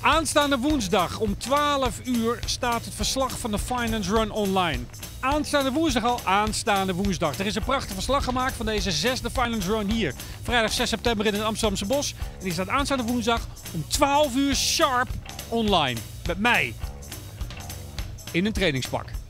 Aanstaande woensdag om 12 uur staat het verslag van de Finance Run online. Aanstaande woensdag al, aanstaande woensdag. Er is een prachtig verslag gemaakt van deze 6e Finance Run hier. Vrijdag 6 september in het Amsterdamse Bos. En die staat aanstaande woensdag om 12 uur sharp online. Met mij. In een trainingspak.